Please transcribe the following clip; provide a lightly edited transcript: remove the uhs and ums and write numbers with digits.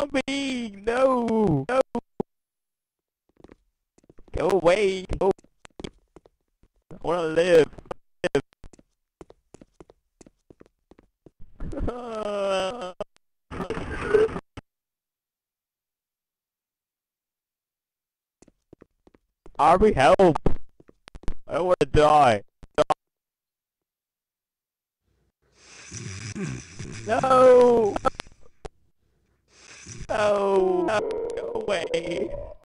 zombie! No! No! Go away! Go. I wanna live! Arby, help! I don't wanna die! No! No! Go away!